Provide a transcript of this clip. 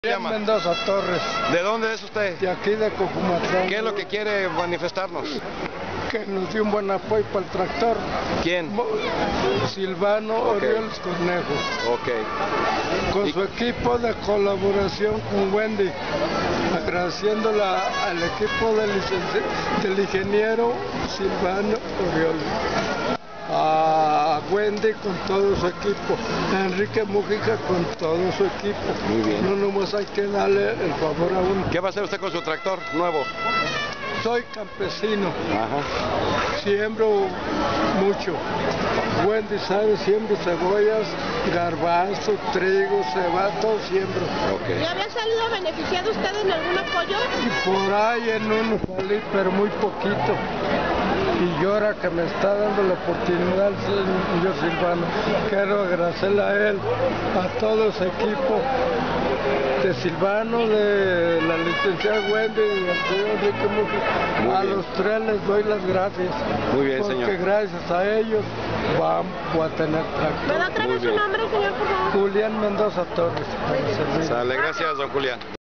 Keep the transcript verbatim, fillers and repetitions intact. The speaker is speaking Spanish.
llama? Mendoza Torres. ¿De dónde es usted? De aquí de Cojumatlán. ¿Qué es lo que quiere manifestarnos? Que nos dio un buen apoyo para el tractor. ¿Quién? Silvano Okay. Orioles Cornejo. Ok. Con ¿Y? su equipo de colaboración con Wendy. Agradeciéndole al equipo del, del ingeniero Silvano Orioles. A Wendy con todo su equipo, a Enrique Mujica con todo su equipo. Muy bien. No nomás hay que darle el favor a uno. ¿Qué va a hacer usted con su tractor nuevo? Soy campesino, Ajá. siembro mucho. Wendy sabe, siembro cebollas, garbanzo, trigo, cebada, todo siembro. Ok. ¿Le había salido beneficiado usted en algún apoyo? Y por ahí en uno salí, pero muy poquito. Y yo ahora que me está dando la oportunidad el señor Silvano, quiero agradecerle a él, a todo su equipo, de Silvano, de la licenciada Wendy y al señor Enrique Mujica. A los tres les doy las gracias. Muy bien, porque señor. Porque gracias a ellos vamos a tener tractor. ¿Me da otra vez su nombre, señor, por favor? Julián Mendoza Torres. Sale, gracias, don Julián.